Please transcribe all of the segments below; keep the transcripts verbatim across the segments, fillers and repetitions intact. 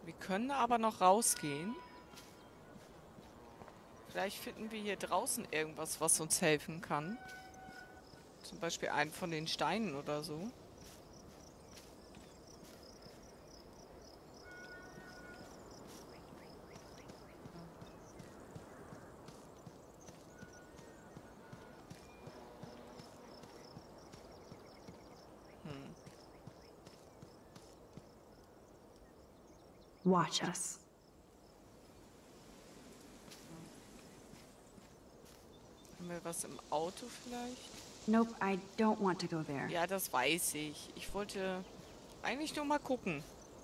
Wir können aber noch rausgehen. Vielleicht finden wir hier draußen irgendwas, was uns helfen kann. Zum Beispiel einen von den Steinen oder so. Hm. Watch us. Haben wir was im Auto vielleicht? Nope, I don't want to go there. Ja, das weiß ich. Ich wollte eigentlich nur mal gucken.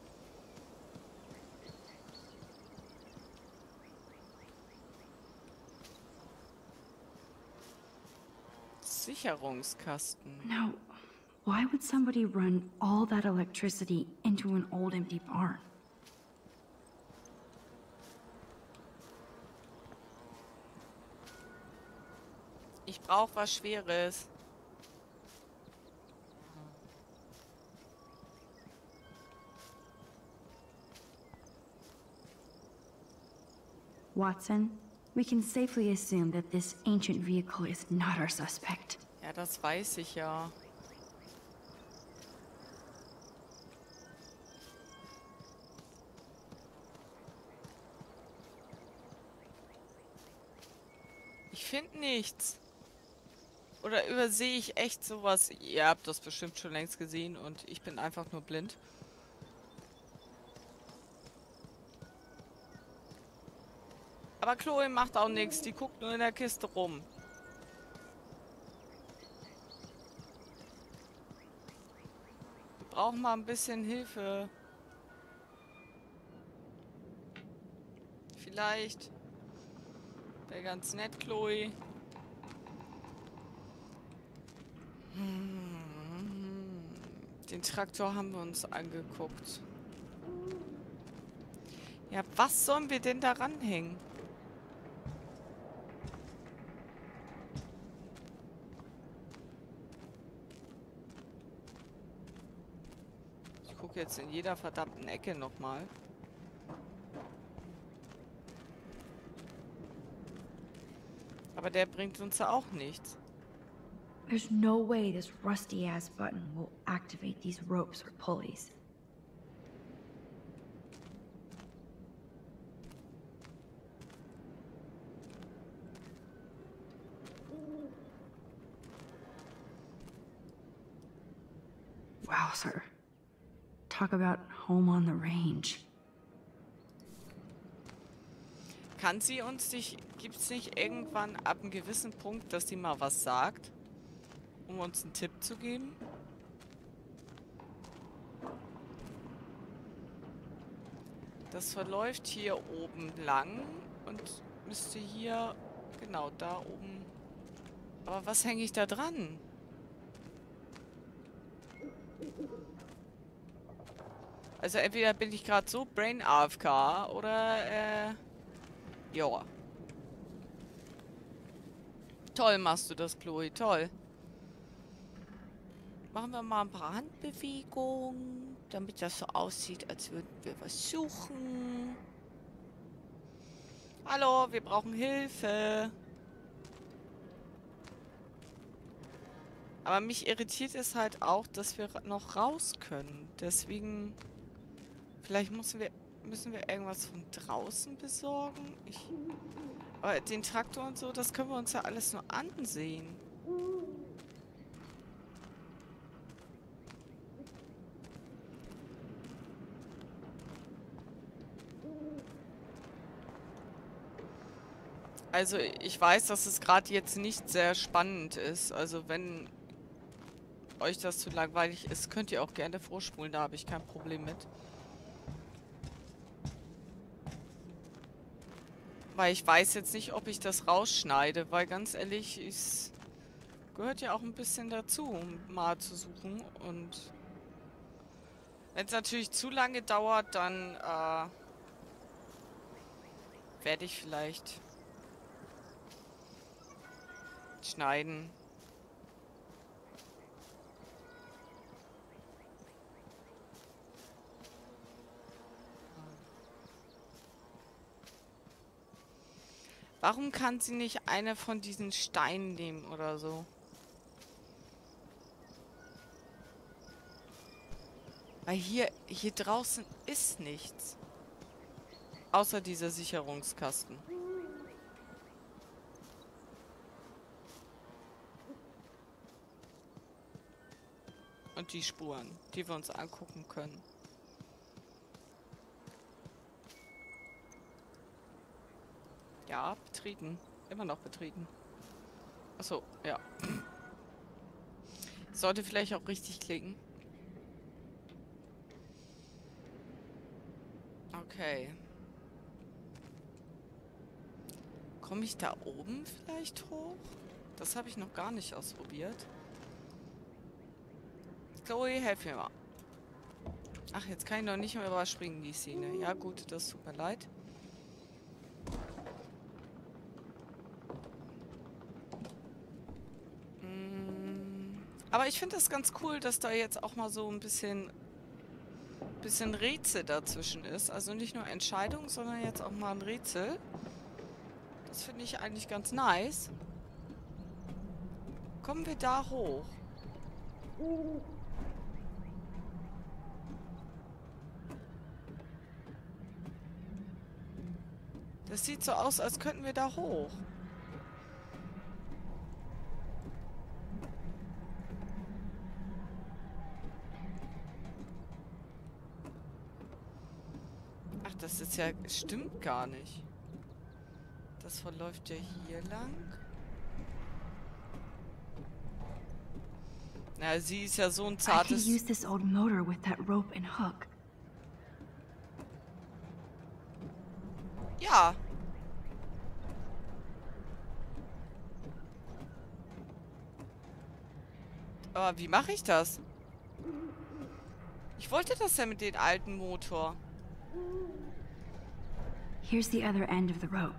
Sicherungskasten. No. Why would somebody run all that electricity into an old empty barn? Ich brauche was Schweres. Watson, we can safely assume that this ancient vehicle is not our suspect. Ja, das weiß ich ja. Ich finde nichts. Oder übersehe ich echt sowas? Ihr habt das bestimmt schon längst gesehen und ich bin einfach nur blind. Aber Chloe macht auch nichts. Die guckt nur in der Kiste rum. Wir brauchen mal ein bisschen Hilfe. Vielleicht. Wäre ganz nett, Chloe. Hm. Den Traktor haben wir uns angeguckt. Ja, was sollen wir denn da ranhängen? Ich gucke jetzt in jeder verdammten Ecke nochmal. Aber der bringt uns ja auch nichts. There's no way this rusty-ass button will activate these ropes or pulleys. Wow, sir. Talk about home on the range. Kann sie uns nicht... Gibt es nicht irgendwann ab einem gewissen Punkt, dass sie mal was sagt? Um uns einen Tipp zu geben? Das verläuft hier oben lang und müsste hier... Genau, da oben... Aber was hänge ich da dran? Also entweder bin ich gerade so Brain A F K oder... Äh, ja. Toll machst du das, Chloe. Toll. Machen wir mal ein paar Handbewegungen, damit das so aussieht, als würden wir was suchen. Hallo, wir brauchen Hilfe. Aber mich irritiert es halt auch, dass wir noch raus können. Deswegen... Vielleicht müssen wir, müssen wir irgendwas von draußen besorgen. Ich... Aber den Traktor und so, das können wir uns ja alles nur ansehen. Also ich weiß, dass es gerade jetzt nicht sehr spannend ist. Also wenn euch das zu langweilig ist, könnt ihr auch gerne vorspulen. Da habe ich kein Problem mit. Weil ich weiß jetzt nicht, ob ich das rausschneide, weil ganz ehrlich, es gehört ja auch ein bisschen dazu, um mal zu suchen. Und wenn es natürlich zu lange dauert, dann äh, werde ich vielleicht schneiden. Warum kann sie nicht eine von diesen Steinen nehmen oder so? Weil hier, hier draußen ist nichts. Außer dieser Sicherungskasten. Und die Spuren, die wir uns angucken können. Ja, betreten. Immer noch betreten. Achso, ja. Sollte vielleicht auch richtig klicken. Okay. Komme ich da oben vielleicht hoch? Das habe ich noch gar nicht ausprobiert. Chloe, helf mir mal. Ach, jetzt kann ich noch nicht mehr überspringen, die Szene. Ja gut, das tut mir leid. Mm, aber ich finde das ganz cool, dass da jetzt auch mal so ein bisschen, bisschen Rätsel dazwischen ist. Also nicht nur Entscheidung, sondern jetzt auch mal ein Rätsel. Das finde ich eigentlich ganz nice. Kommen wir da hoch? Das sieht so aus, als könnten wir da hoch. Ach, das ist ja... Stimmt gar nicht. Das verläuft ja hier lang. Na, sie ist ja so ein I could zartes... use this old motor with that rope and hook. Ja. Aber wie mache ich das? Ich wollte das ja mit dem alten Motor. Here's the other end of the rope.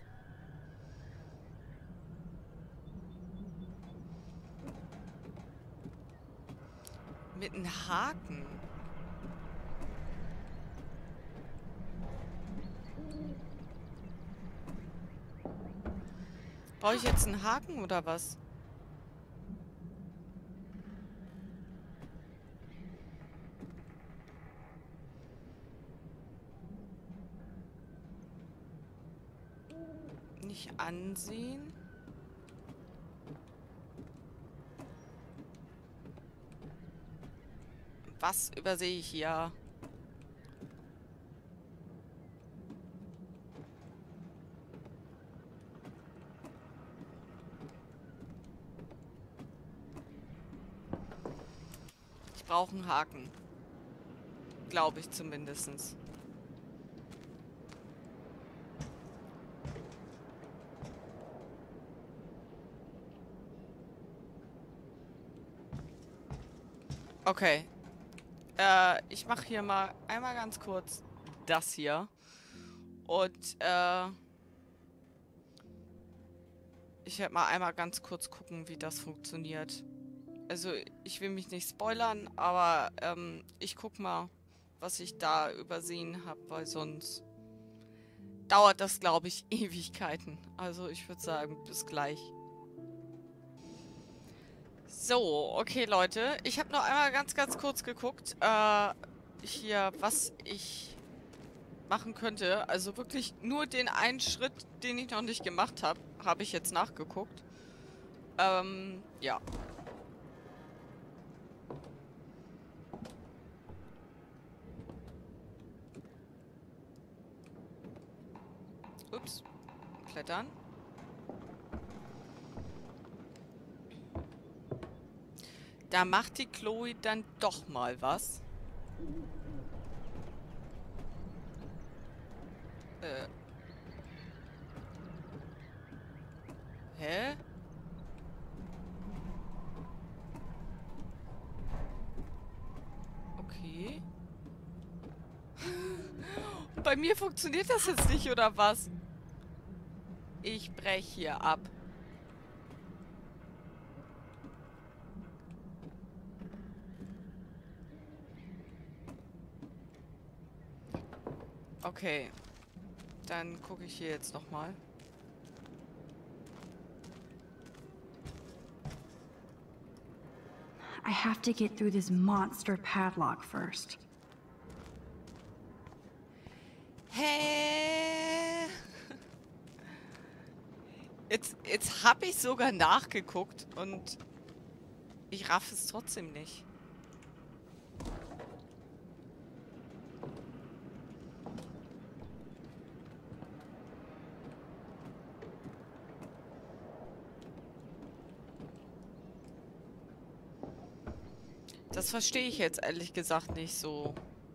Mit einem Haken. Brauche ich jetzt einen Haken oder was? Nicht ansehen. Was übersehe ich hier? Ich brauche einen Haken. Glaube ich zumindest. Okay. Äh, ich mache hier mal einmal ganz kurz das hier. Und, äh... ich werde mal einmal ganz kurz gucken, wie das funktioniert. Also, ich will mich nicht spoilern, aber, ähm, ich guck mal, was ich da übersehen habe, weil sonst dauert das, glaube ich, Ewigkeiten. Also, ich würde sagen, bis gleich. So, okay, Leute. Ich habe noch einmal ganz, ganz kurz geguckt, äh, hier, was ich machen könnte. Also wirklich nur den einen Schritt, den ich noch nicht gemacht habe, habe ich jetzt nachgeguckt. Ähm, ja. Ups. Klettern. Da macht die Chloe dann doch mal was. Äh. Hä? Okay. Bei mir funktioniert das jetzt nicht, oder was? Ich brech hier ab. Okay. Dann gucke ich hier jetzt nochmal. I have to get through this monster padlock first. Hä? Jetzt, jetzt habe ich sogar nachgeguckt und ich raff es trotzdem nicht. Das verstehe ich jetzt ehrlich gesagt nicht so.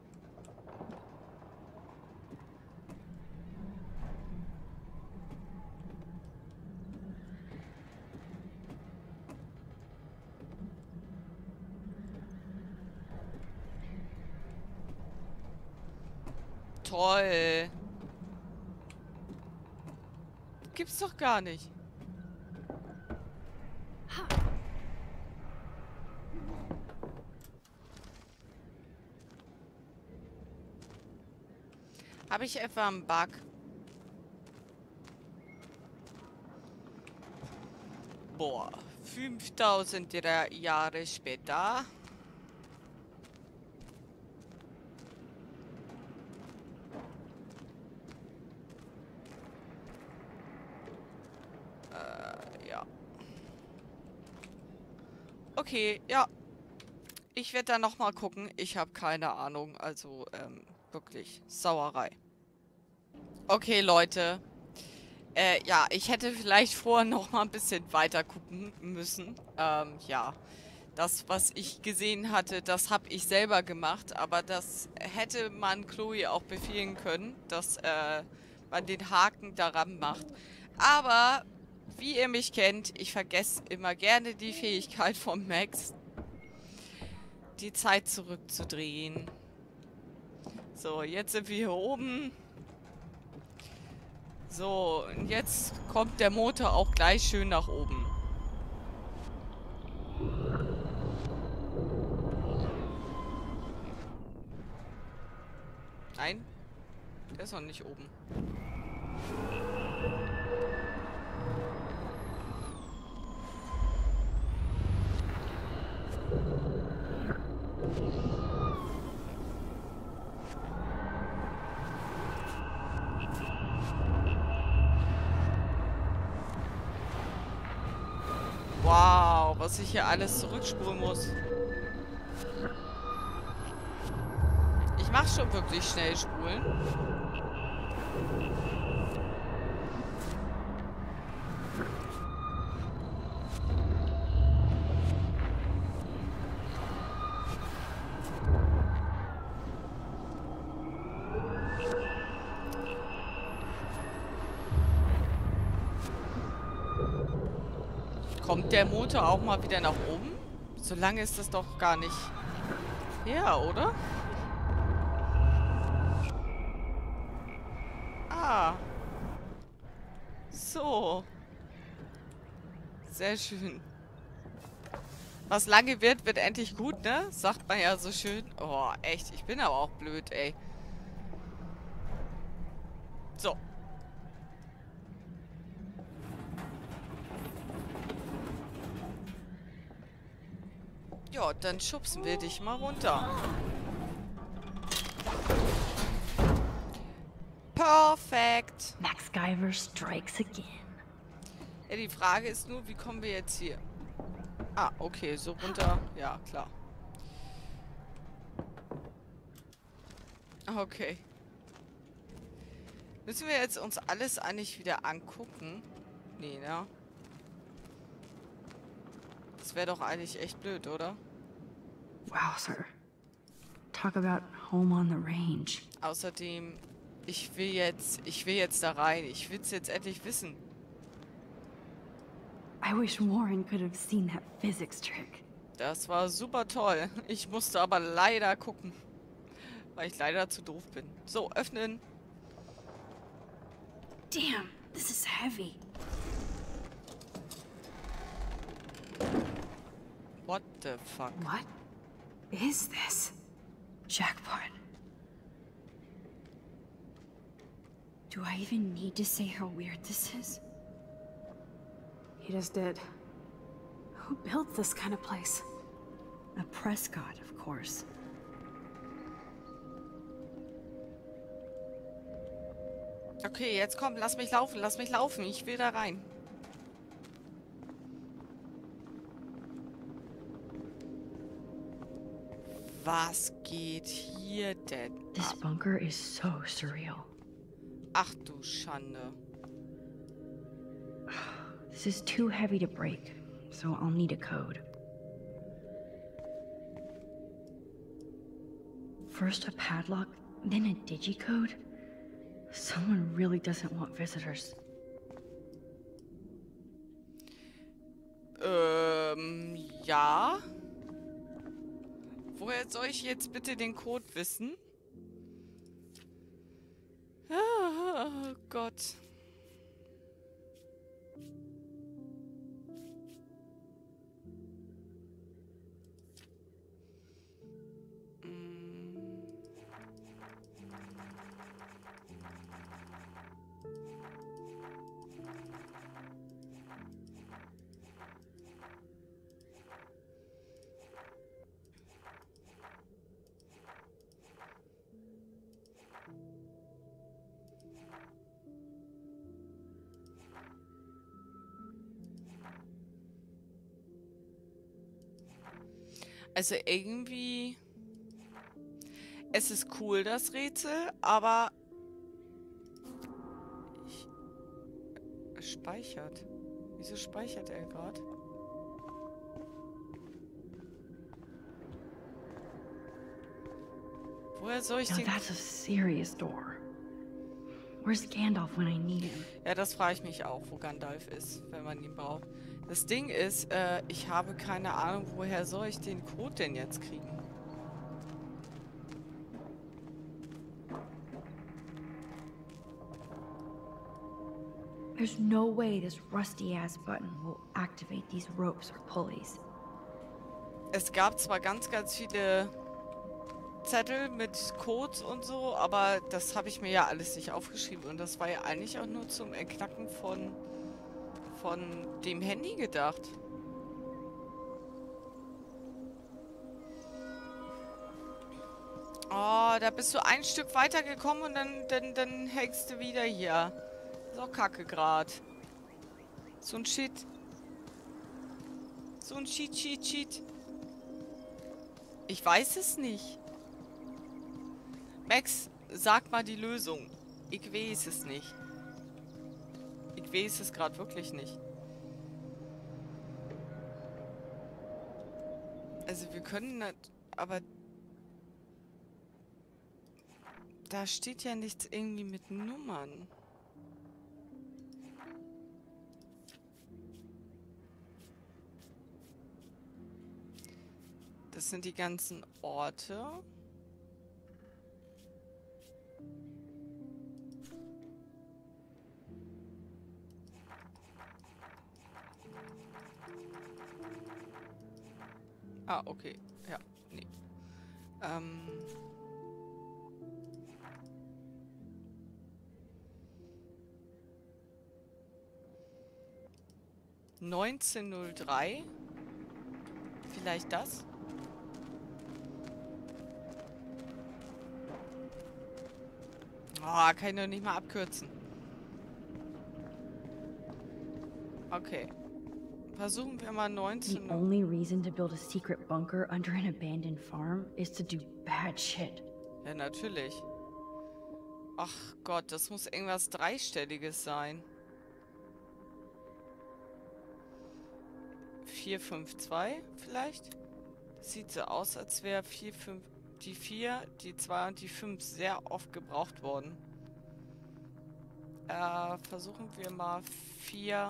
Toll. Gibt's doch gar nicht. Habe ich etwa einen Bug? Boah, fünftausend Jahre später. Äh, ja. Okay, ja. Ich werde da nochmal gucken. Ich habe keine Ahnung. Also, ähm, wirklich. Sauerei. Okay, Leute. Äh, ja, ich hätte vielleicht vorher noch mal ein bisschen weiter gucken müssen. Ähm, ja. Das, was ich gesehen hatte, das habe ich selber gemacht. Aber das hätte man Chloe auch befehlen können, dass äh, man den Haken daran macht. Aber, wie ihr mich kennt, ich vergesse immer gerne die Fähigkeit von Max, die Zeit zurückzudrehen. So, jetzt sind wir hier oben. So, und jetzt kommt der Motor auch gleich schön nach oben. Nein, der ist noch nicht oben. Wow, was ich hier alles zurückspulen muss. Ich mach schon wirklich schnell spulen. Kommt der Motor auch mal wieder nach oben? So lange ist das doch gar nicht her, oder? Ah. So. Sehr schön. Was lange wird, wird endlich gut, ne? Sagt man ja so schön. Oh, echt. Ich bin aber auch blöd, ey. So. Ja, dann schubsen wir dich mal runter. Perfekt. MacGyver strikes again. Ja, die Frage ist nur, wie kommen wir jetzt hier? Ah, okay, so runter. Ja, klar. Okay. Müssen wir jetzt uns alles eigentlich wieder angucken? Nee, ne? Das wäre doch eigentlich echt blöd, oder? Wow, sir. Talk about home on the range. Außerdem, ich will jetzt, ich will jetzt da rein. Ich will es jetzt endlich wissen. I wish Warren could have seen that physics trick. Das war super toll. Ich musste aber leider gucken. Weil ich leider zu doof bin. So, öffnen. Damn, this is heavy. What the fuck? What is this? Jackpot. Do I even need to say how weird this is? He just did. Who built this kind of place? A Prescott, of course. Okay, jetzt komm, lass mich laufen, lass mich laufen. Ich will da rein. Was geht hier denn This ab? bunker is so surreal. Ach du Schande. This is too heavy to break, so I'll need a code. First a padlock, then a digicode? Someone really doesn't want visitors. Ähm, ja. Woher soll ich jetzt bitte den Code wissen? Oh Gott. Also irgendwie... Es ist cool, das Rätsel, aber... Ich... Es speichert. Wieso speichert er gerade? Woher soll ich Now den... that's a serious door. Where's Gandalf when I need him? Ja, das frage ich mich auch, wo Gandalf ist, wenn man ihn braucht. Das Ding ist, äh, ich habe keine Ahnung, woher soll ich den Code denn jetzt kriegen? There's no way this rusty-ass button will activate these ropes or pulleys. Es gab zwar ganz, ganz viele Zettel mit Codes und so, aber das habe ich mir ja alles nicht aufgeschrieben. Und das war ja eigentlich auch nur zum Erknacken von, von dem Handy gedacht. Oh, da bist du ein Stück weiter gekommen und dann, dann, dann hängst du wieder hier. Ist auch kacke grad. So ein Shit. So ein Cheat, Cheat, Cheat. Ich weiß es nicht. Max, sag mal die Lösung. Ich weiß es nicht. Ich weiß es gerade wirklich nicht. Also wir können nicht, aber da steht ja nichts irgendwie mit Nummern. Das sind die ganzen Orte. Ah, okay. Ja, nee. Ähm... neunzehn null drei. Vielleicht das? Oh, kann ich doch nicht mal abkürzen. Okay. Versuchen wir mal The neunzehn. only reason to build a secret bunker under an abandoned farm is to do bad shit. Ja, natürlich. Ach Gott, das muss irgendwas Dreistelliges sein. vier fünf zwei vielleicht? Sieht so aus, als wäre vier fünf die vier, die zwei und die fünf sehr oft gebraucht worden. Äh, versuchen wir mal vier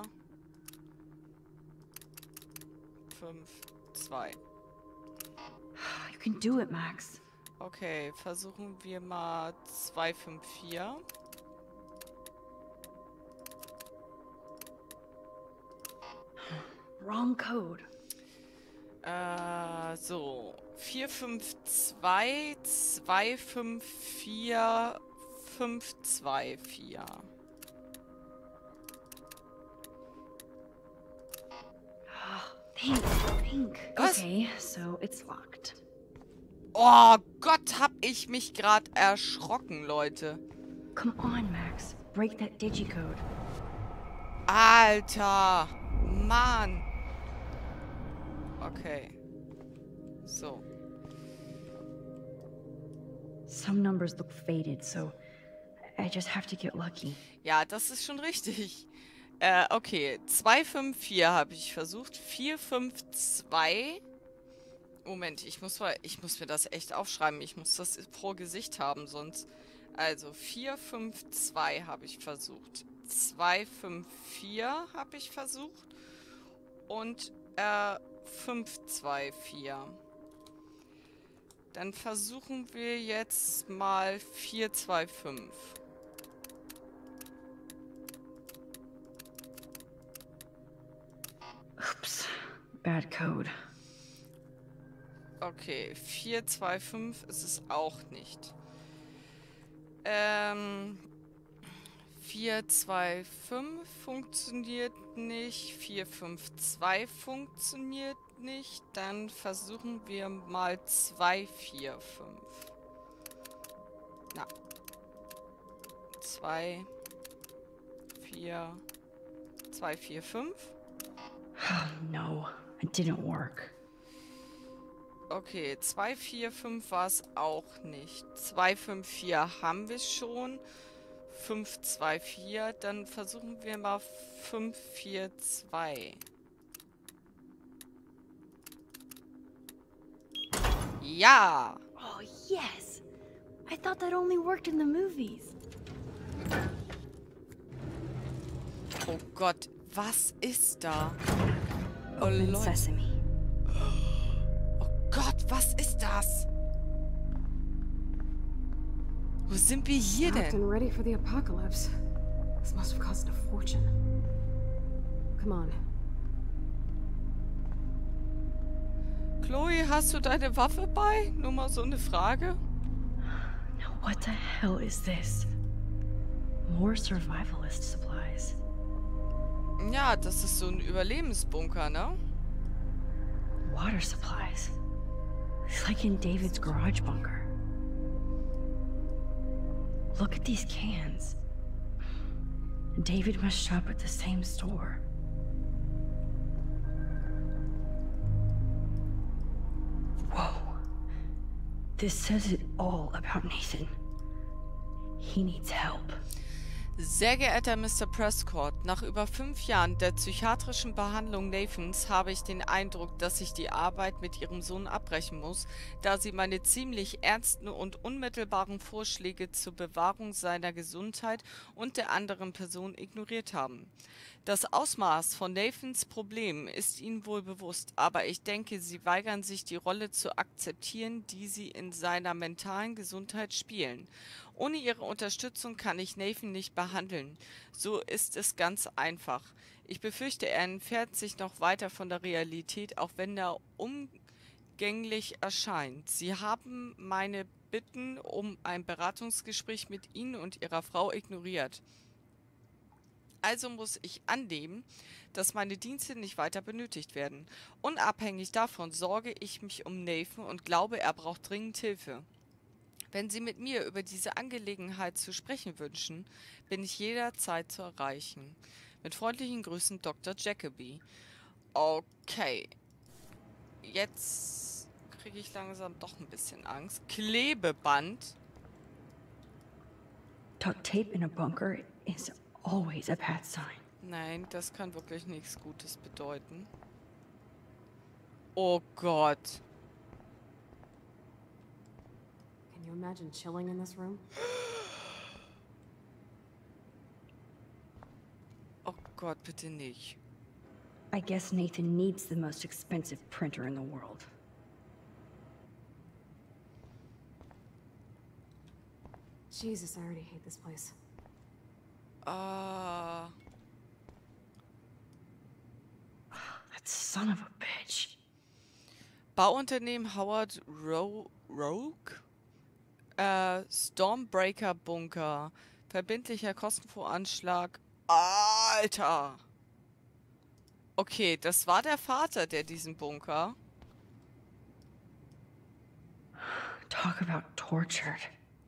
fünf zwei. You can do it, Max. Okay, versuchen wir mal zwei fünf vier. Wrong code. Äh, so. vier fünf zwei, zwei fünf vier, fünf zwei vier. Thanks, think. Was? Okay, so it's locked. Oh Gott, hab ich mich gerade erschrocken, Leute. Come on, Max. Break that digicode. Alter. Mann. Okay. So. Some numbers look faded, so I just have to get lucky. Ja, das ist schon richtig. Äh, okay. zwei fünf vier habe ich versucht. vier fünf zwei. Moment, ich muss mal, ich muss mir das echt aufschreiben. Ich muss das pro Gesicht haben, sonst. Also vier fünf zwei habe ich versucht. zwei fünf vier habe ich versucht. Und äh, fünf zwei vier. Dann versuchen wir jetzt mal vier zwei fünf. Oops. Bad code. Okay, vier zwei fünf ist es auch nicht. Ähm, vier zwei fünf funktioniert nicht. vier fünf zwei funktioniert nicht. Dann versuchen wir mal zwei vier fünf. Na. zwei vier zwei vier fünf. Oh no, it didn't work. Okay, zwei vier fünf war es auch nicht. zwei fünf vier haben wir schon. fünf zwei vier. Dann versuchen wir mal fünf vier zwei. Ja! Oh, yes! I thought that only worked in the movies. Oh Gott, was ist da? Oh Open Leute. sesame. Oh Gott, was ist das? Wo sind wir hier Stocked denn? and ready for the apocalypse. This must have cost a fortune. Come on. Chloe, hast du deine Waffe bei? Nur mal so eine Frage. Now what the hell is this? More survivalist supplies. Ja, das ist so ein Überlebensbunker, ne? Water supplies. It's like in David's garage bunker. Look at these cans. David must shop at the same store. Whoa. This says it all about Nathan. He needs help. Sehr geehrter Mister Prescott, nach über fünf Jahren der psychiatrischen Behandlung Nathans habe ich den Eindruck, dass ich die Arbeit mit Ihrem Sohn abbrechen muss, da Sie meine ziemlich ernsten und unmittelbaren Vorschläge zur Bewahrung seiner Gesundheit und der anderen Person ignoriert haben. Das Ausmaß von Nathans Problem ist Ihnen wohl bewusst, aber ich denke, Sie weigern sich, die Rolle zu akzeptieren, die Sie in seiner mentalen Gesundheit spielen. Ohne Ihre Unterstützung kann ich Nathan nicht behandeln. So ist es ganz einfach. Ich befürchte, er entfernt sich noch weiter von der Realität, auch wenn er umgänglich erscheint. Sie haben meine Bitten um ein Beratungsgespräch mit Ihnen und Ihrer Frau ignoriert. Also muss ich annehmen, dass meine Dienste nicht weiter benötigt werden. Unabhängig davon sorge ich mich um Nathan und glaube, er braucht dringend Hilfe. Wenn Sie mit mir über diese Angelegenheit zu sprechen wünschen, bin ich jederzeit zu erreichen. Mit freundlichen Grüßen, Doktor Jacoby. Okay. Jetzt kriege ich langsam doch ein bisschen Angst. Klebeband. Duct tape in a bunker is always a bad sign. Nein, das kann wirklich nichts Gutes bedeuten. Oh Gott. Can you imagine chilling in this room? Oh Gott, bitte nicht. I guess Nathan needs the most expensive printer in the world. Jesus, I already hate this place. Ah. That son of a bitch. Bauunternehmen Howard Ro Rogue? Äh, Stormbreaker Bunker. Verbindlicher Kostenvoranschlag. Alter! Okay, das war der Vater, der diesen Bunker. Talk about tortured.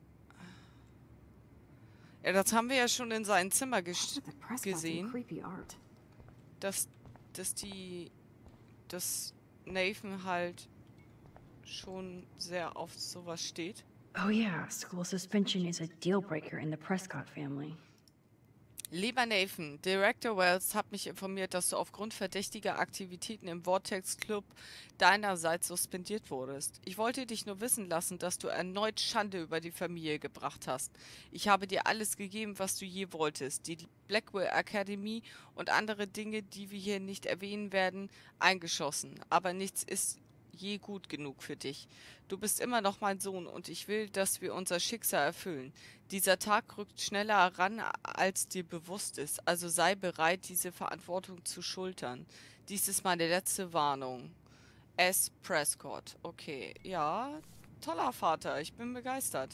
Ja, das haben wir ja schon in seinem Zimmer ges The Prescott's in gesehen, creepy art. dass, dass die, dass Nathan halt schon sehr auf sowas steht. Oh yeah, school suspension is a deal breaker in the Prescott family. Lieber Nathan, Director Wells hat mich informiert, dass du aufgrund verdächtiger Aktivitäten im Vortex Club deinerseits suspendiert wurdest. Ich wollte dich nur wissen lassen, dass du erneut Schande über die Familie gebracht hast. Ich habe dir alles gegeben, was du je wolltest. Die Blackwell Academy und andere Dinge, die wir hier nicht erwähnen werden, eingeschossen. Aber nichts ist je gut genug für dich. Du bist immer noch mein Sohn und ich will, dass wir unser Schicksal erfüllen. Dieser Tag rückt schneller heran, als dir bewusst ist, also sei bereit, diese Verantwortung zu schultern. Dies ist meine letzte Warnung. S. Prescott. Okay, ja, toller Vater, ich bin begeistert.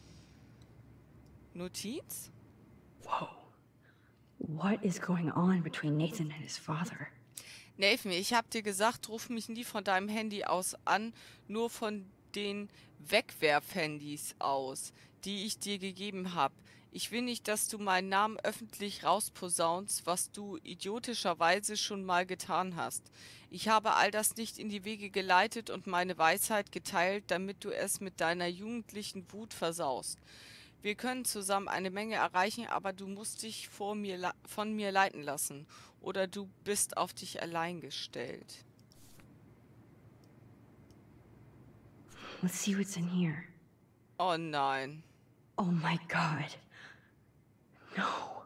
Notiz? Whoa. What is going on between Nathan and his father? Nathan, ich hab dir gesagt, ruf mich nie von deinem Handy aus an, nur von den Wegwerfhandys aus, die ich dir gegeben habe. Ich will nicht, dass du meinen Namen öffentlich rausposaunst, was du idiotischerweise schon mal getan hast. Ich habe all das nicht in die Wege geleitet und meine Weisheit geteilt, damit du es mit deiner jugendlichen Wut versaust. Wir können zusammen eine Menge erreichen, aber du musst dich vor mir von mir leiten lassen. Oder du bist auf dich allein gestellt. Let's see what's in here. Oh nein. Oh my god. No.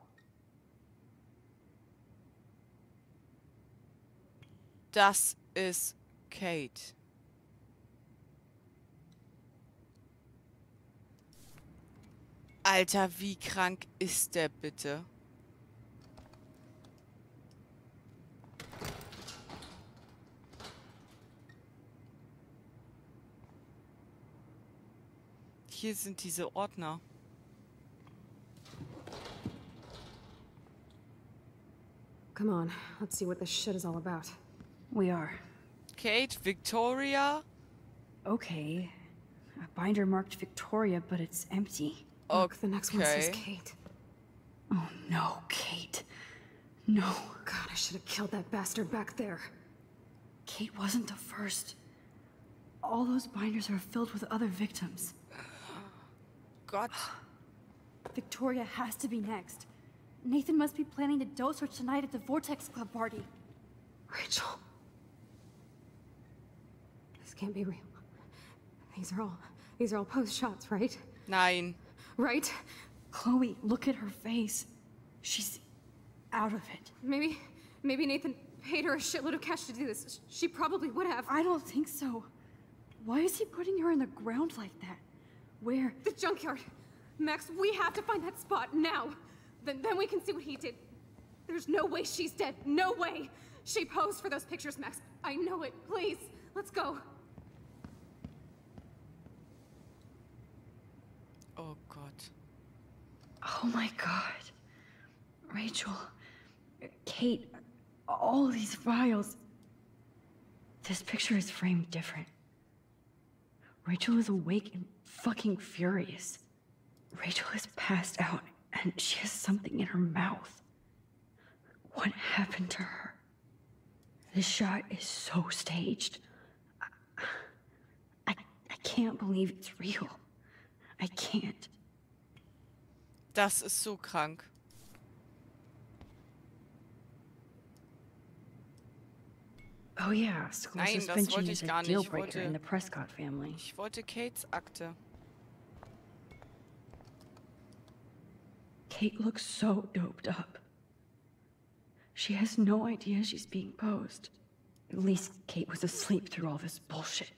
Das ist Kate. Alter, wie krank ist der bitte? Hier sind diese Ordner. Come on, let's see what this shit is all about. We are. Kate, Victoria. Okay. A binder marked Victoria, but it's empty. Look, the next one says Okay. Kate. Oh no, Kate. No. God, I should have killed that bastard back there. Kate wasn't the first. All those binders are filled with other victims. Gott. Victoria has to be next. Nathan must be planning the dose search tonight at the Vortex Club party. Rachel. This can't be real. These are all... These are all post shots, right? Nein. Right? Chloe, look at her face. She's out of it. Maybe... Maybe Nathan paid her a shitload of cash to do this. She probably would have. I don't think so. Why is he putting her in the ground like that? Where? The junkyard. Max, we have to find that spot now. Then, then we can see what he did. There's no way she's dead. No way. She posed for those pictures, Max. I know it. Please, let's go. Oh Gott. Oh my god. Rachel. Kate. All these files. This picture is framed different. Rachel is awake and fucking furious. Rachel is passed out and she has something in her mouth. What happened to her? This shot is so staged. I, I, I can't believe it's real. I can't. Das ist so krank. Oh yeah, school Nein, das suspension wollte is ich a gar nicht. deal Ich breaker wollte- in the Prescott family. Ich wollte Kates Akte. Kate looks so doped up. She has no idea she's being posed. At least Kate was asleep through all this bullshit.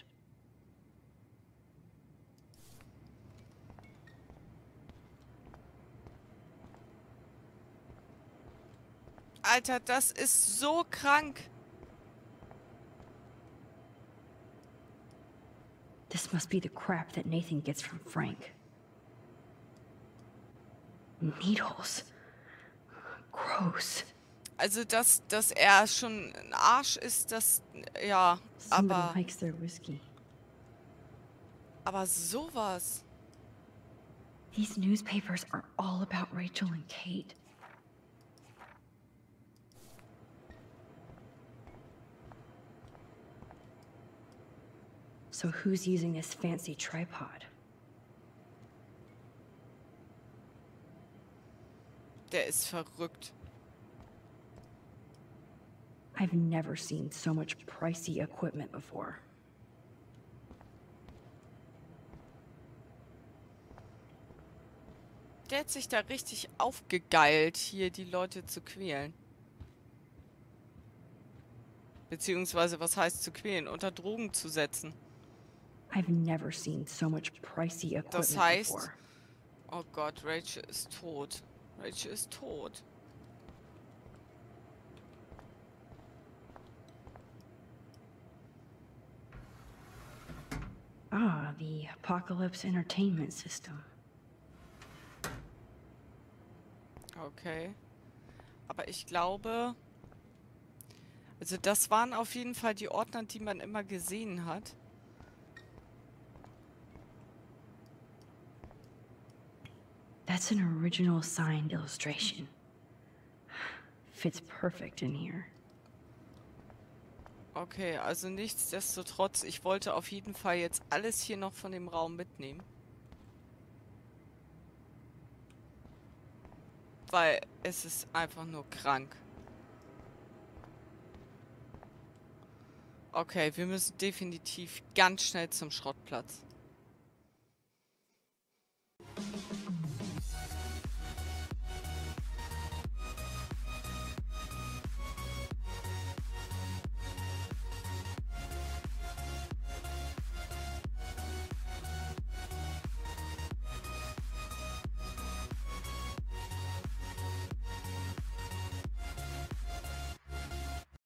Alter, das ist so krank. This must be the crap that Nathan gets from Frank. Needles. Gross. Also, dass, dass er schon ein Arsch ist, das, ja, Somebody aber, likes their whiskey. aber sowas. These newspapers are all about Rachel and Kate. So who's using this fancy tripod? Der ist verrückt. I've never seen so much pricey equipment before. Der hat sich da richtig aufgegeilt, hier die Leute zu quälen. Beziehungsweise, was heißt zu quälen? Unter Drogen zu setzen. I've never seen so much pricey equipment Das heißt, before. oh Gott, Rachel ist tot. Rachel ist tot. Ah, the Apocalypse Entertainment System. Okay. Aber ich glaube... Also das waren auf jeden Fall die Ordner, die man immer gesehen hat. That's an original signed illustration. Fits perfect in here. Okay, also nichtsdestotrotz, ich wollte auf jeden Fall jetzt alles hier noch von dem Raum mitnehmen. Weil es ist einfach nur krank. Okay, wir müssen definitiv ganz schnell zum Schrottplatz.